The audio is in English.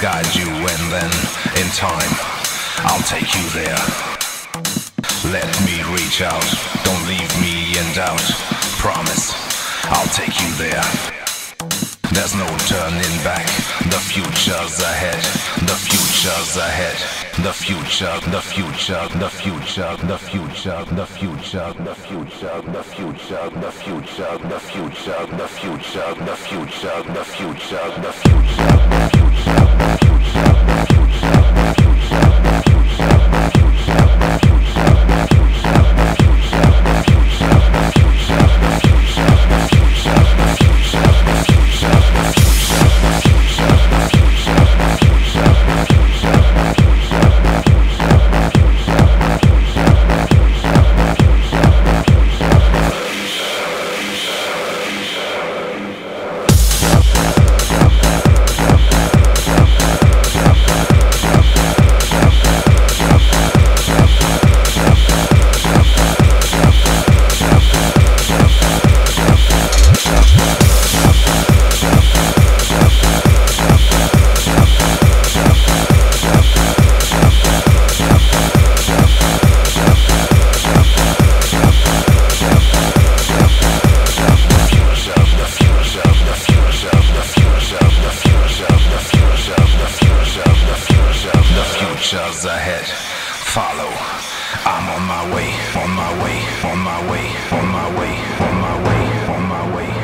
guide you, and then, in time, I'll take you there. Let me reach out, don't leave me in doubt. Promise, I'll take you there. There's no turning back, the future's ahead, the future's ahead. The future, the future, the future, the future, the future, the future, the future, the future, the future, the future, the future, the future, the future, the future's ahead. Follow. I'm on my way, on my way, on my way, on my way, on my way, on my way.